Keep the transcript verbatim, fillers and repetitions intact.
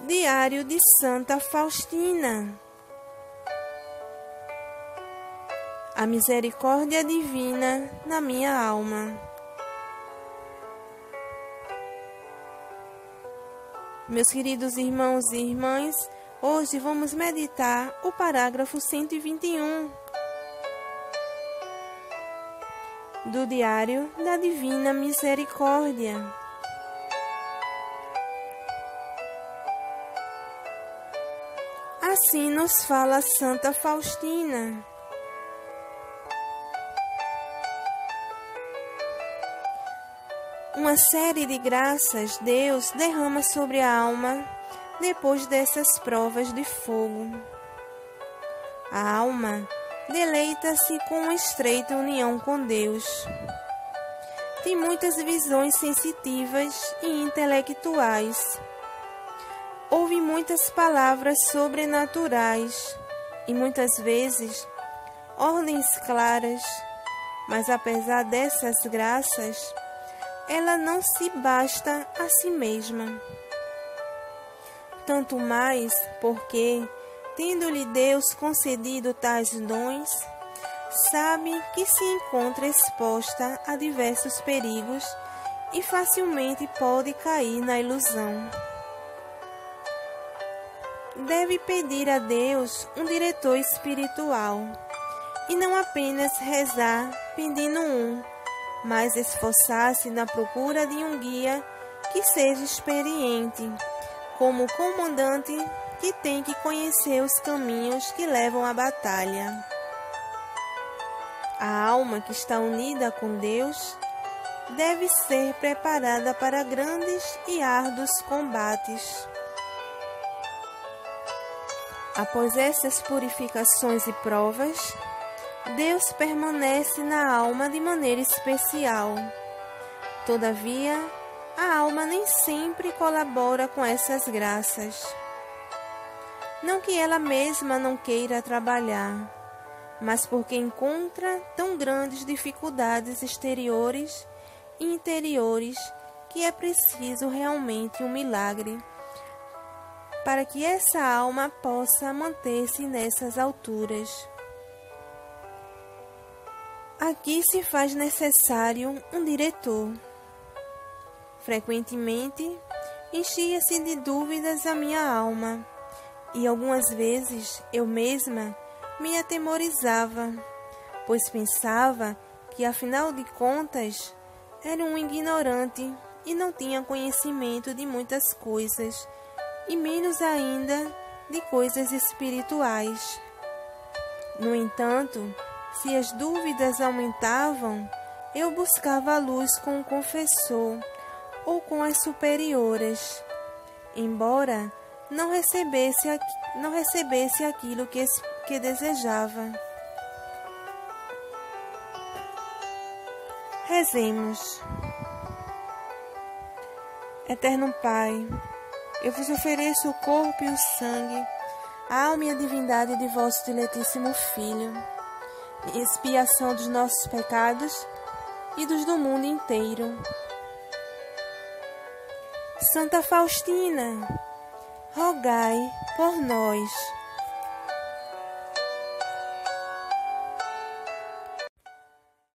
Diário de Santa Faustina. A misericórdia divina na minha alma. Meus queridos irmãos e irmãs, hoje vamos meditar o parágrafo cento e vinte e um do Diário da Divina Misericórdia. Assim nos fala Santa Faustina. Uma série de graças Deus derrama sobre a alma depois dessas provas de fogo. A alma deleita-se com uma estreita união com Deus. Tem muitas visões sensitivas e intelectuais. Ouve muitas palavras sobrenaturais e muitas vezes ordens claras, mas apesar dessas graças, ela não se basta a si mesma. Tanto mais porque, tendo-lhe Deus concedido tais dons, sabe que se encontra exposta a diversos perigos e facilmente pode cair na ilusão. Deve pedir a Deus um diretor espiritual e não apenas rezar pedindo um, mas esforçar-se na procura de um guia que seja experiente, como comandante que tem que conhecer os caminhos que levam à batalha. A alma que está unida com Deus deve ser preparada para grandes e árduos combates. Após essas purificações e provas, Deus permanece na alma de maneira especial. Todavia, a alma nem sempre colabora com essas graças. Não que ela mesma não queira trabalhar, mas porque encontra tão grandes dificuldades exteriores e interiores que é preciso realmente um milagre para que essa alma possa manter-se nessas alturas. Aqui se faz necessário um diretor. Frequentemente, enchia-se de dúvidas a minha alma, e algumas vezes eu mesma me atemorizava, pois pensava que, afinal de contas, era um ignorante e não tinha conhecimento de muitas coisas, e menos ainda de coisas espirituais. No entanto, se as dúvidas aumentavam, eu buscava a luz com o confessor ou com as superioras, embora não recebesse, não recebesse aquilo que, que desejava. Rezemos. Eterno Pai, eu vos ofereço o corpo e o sangue, a alma e a divindade de vosso diletíssimo Filho, em expiação dos nossos pecados e dos do mundo inteiro. Santa Faustina, rogai por nós.